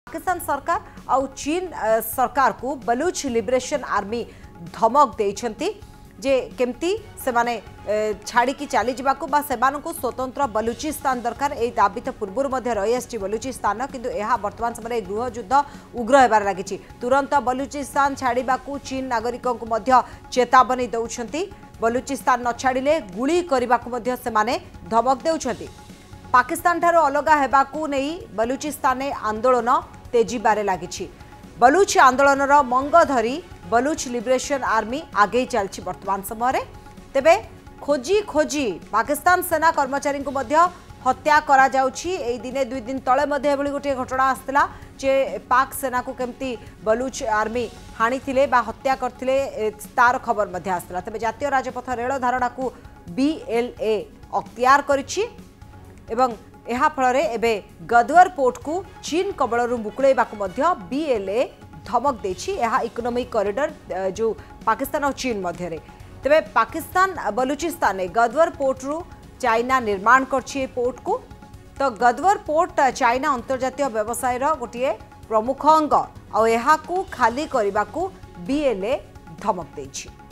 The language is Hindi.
पाकिस्तान सरकार आउ चीन सरकार को बलूच लिबरेशन आर्मी धमक देइछंती जे केमती से माने छाड़ी की चली जावाक को स्वतंत्र बलूचिस्तान दरकार ए दाबी तो पूर्व रही आसी बलूचिस्तान किंतु यह वर्तमान समय गृह युद्ध उग्र होबार लगी तुरंत बलूचिस्तान छाड़ा चीन नागरिकों को चेतावनी दौरान बलूचिस्तान न छाड़े गुली करने को से धमक देउछंती पाकिस्तान ठारो अलगा हेबाकू नहीं बलूचिस्तान आंदोलन तेजीबारे लगी बलूच आंदोलन मंग धरी बलूच लिबरेशन आर्मी आगे चलती वर्तमान समय तेबे खोजी खोजी पाकिस्तान सेना कर्मचारी को हत्या करा जाउछि एई दिने 2 दिन तले गोटे घटना आसला जे पाक सेना को केमती बलूच आर्मी हाणी थिले बा हत्या करथिले तार खबर आसला तेबे जातीय राजपथ रेल धारणा को BLA अख्तियार करिछि एवं यह फल एबे गदर पोर्ट को चीन कबलरू मुकुलेबा BLA धमक देछि यह इकोनॉमिक कॉरिडोर जो पाकिस्तान और चीन मध्य तेबे पाकिस्तान बलूचिस्तान गदर पोर्ट रु चाइना निर्माण करछि पोर्ट को तो गदर पोर्ट चाइना अंतर्जातीय व्यवसाय गोटे प्रमुख अंग और यह खाली करने को BLA धमक देछि।